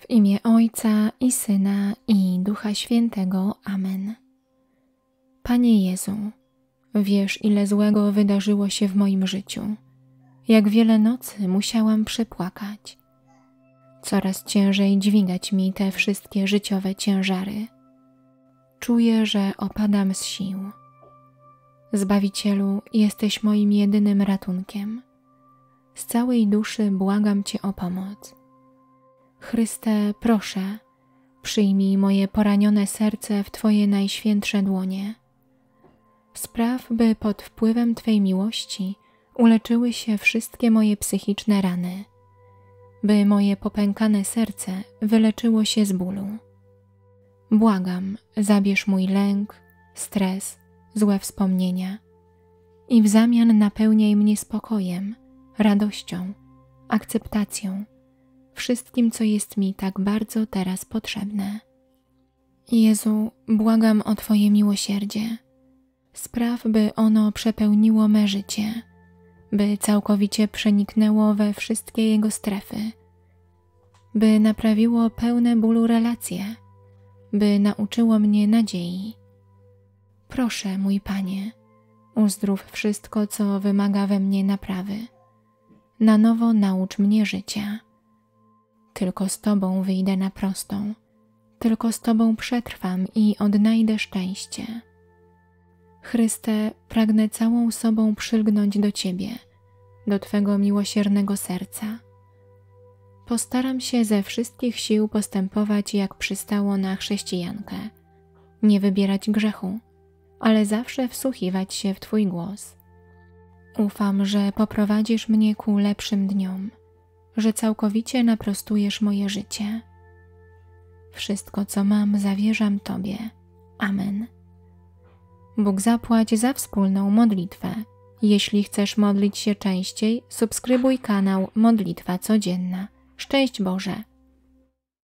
W imię Ojca i Syna i Ducha Świętego. Amen. Panie Jezu, wiesz, ile złego wydarzyło się w moim życiu. Jak wiele nocy musiałam przepłakać. Coraz ciężej dźwigać mi te wszystkie życiowe ciężary. Czuję, że opadam z sił. Zbawicielu, jesteś moim jedynym ratunkiem. Z całej duszy błagam Cię o pomoc. Chryste, proszę, przyjmij moje poranione serce w Twoje najświętsze dłonie. Spraw, by pod wpływem Twej miłości uleczyły się wszystkie moje psychiczne rany, by moje popękane serce wyleczyło się z bólu. Błagam, zabierz mój lęk, stres, złe wspomnienia i w zamian napełniaj mnie spokojem, radością, akceptacją, wszystkim, co jest mi tak bardzo teraz potrzebne. Jezu, błagam o Twoje miłosierdzie. Spraw, by ono przepełniło me życie, by całkowicie przeniknęło we wszystkie jego strefy, by naprawiło pełne bólu relacje, by nauczyło mnie nadziei. Proszę, mój Panie, uzdrów wszystko, co wymaga we mnie naprawy. Na nowo naucz mnie życia. Tylko z Tobą wyjdę na prostą, tylko z Tobą przetrwam i odnajdę szczęście. Chryste, pragnę całą sobą przylgnąć do Ciebie, do Twego miłosiernego serca. Postaram się ze wszystkich sił postępować, jak przystało na chrześcijankę, nie wybierać grzechu, ale zawsze wsłuchiwać się w Twój głos. Ufam, że poprowadzisz mnie ku lepszym dniom, że całkowicie naprostujesz moje życie. Wszystko, co mam, zawierzam Tobie. Amen. Bóg zapłać za wspólną modlitwę. Jeśli chcesz modlić się częściej, subskrybuj kanał Modlitwa Codzienna. Szczęść Boże!